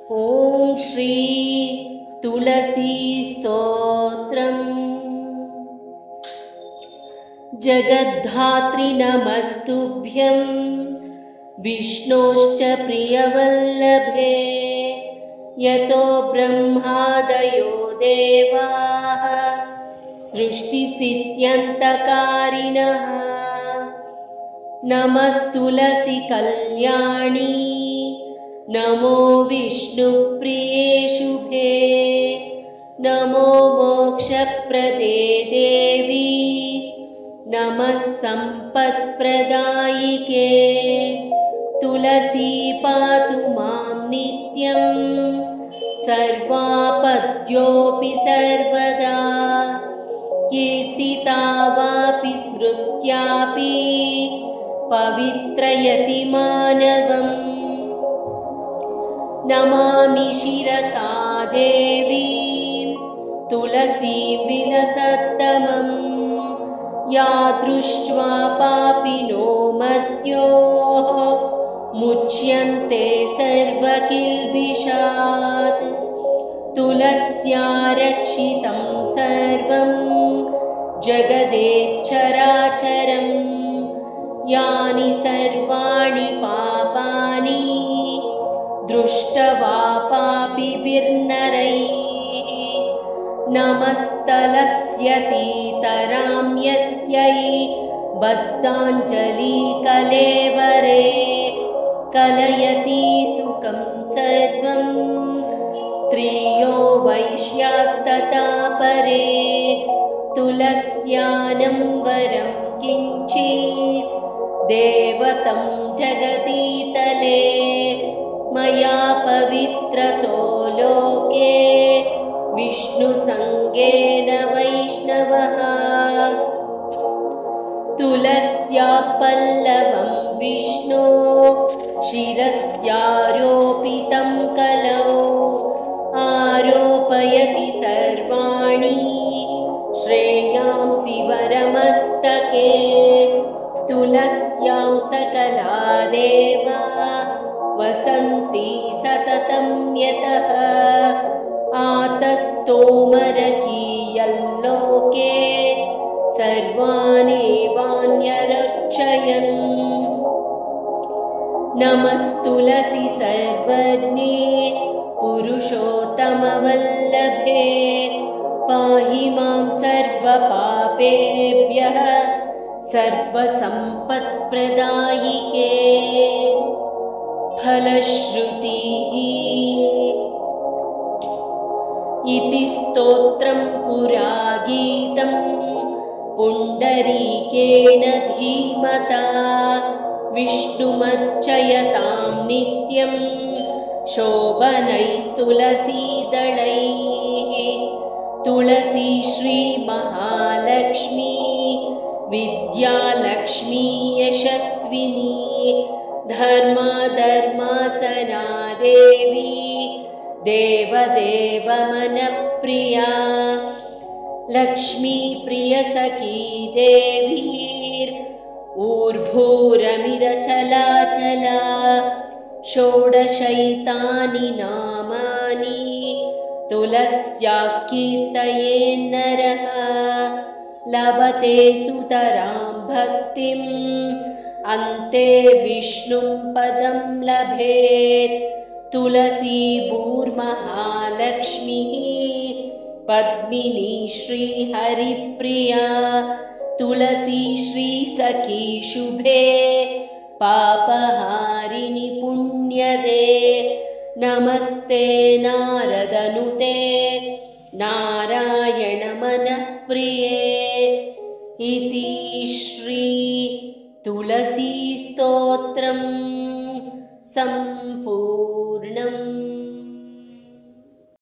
ॐ श्री तुलसी स्तोत्रम्। जगद्धात्री नमस्तुभ्यं विष्णोश्च प्रियवल्लभे। यतो ब्रह्मादयो देवाः सृष्टिस्थित्यन्तकारिणः। नमस्तुलसी कल्याणी नमो विष्णुप्रिये शुभे। नमो मोक्षप्रदे देवी नमः सम्पत्प्रदायिके। तुलसी पातु मां नित्यं सर्वापद्योऽपि सर्वदा। कीर्तिता वापि स्मृत्यापि पवित्रयति मानवम्। नमामि शिरसा देवीं तुलसीं विलसत्तमम्। या दृष्ट्वा पापिनो मर्त्योः मुच्यन्ते सर्वकिल्बिषात्। तुलस्या रक्षितं सर्वं जगदेच्छराचरम्। यानि सर्वाणि पापानि दृष्ट्वा पापिभिर्नरैः। नमस्तलस्यतीतरां यस्यै बद्धाञ्जलिकलेवरे। कलयति सुखं सर्वं स्त्रियो वैश्यास्तथा परे। तुलस्यानं वरं किञ्चित् देवतं जगतीतले। मया पवित्रतो लोके विष्णुसङ्गेन वैष्णवः। तुलस्या पल्लवं विष्णो शिरस्यारोपितं कलौ। आरोपयति सर्वाणि श्रेयांसि वरमस्तके। तुलस्यां सकला देवा वसन्ति सततं यतः। आतस्तोमरकीयल्लोके सर्वानेवान्यरक्षयन्। नमस्तुलसी सर्वज्ञे पुरुषोत्तमवल्लभे। पाहि मां सर्वपापेभ्यः सर्वसम्पत्प्रदायिके। फलश्रुतिः इति स्तोत्रं पुरा गीतं पुण्डरीकेण धीमता। विष्णुमर्चयतां नित्यं शोभनैस्तुलसीदलैः। तुलसी श्रीमहालक्ष्मी विद्यालक्ष्मी यशस्विनी। धर्मासना देवी देवदेवमनप्रिया। लक्ष्मी प्रियसखी देवीर्ऊर्ध्वोरमिरचलाचला। षोडशैतानि नामानि तुलस्या कीर्तयेन्नरः। लभते सुतरां भक्तिम् अन्ते विष्णुं पदं लभेत्। तुलसी भूर्महालक्ष्मीः पद्मिनी श्रीहरिप्रिया। तुलसी श्रीसखी शुभे पापहारिणि पुण्यदे। नमस्ते नारदनुते नारायणमनःप्रिये। इति श्री तुलसी स्तोत्रम्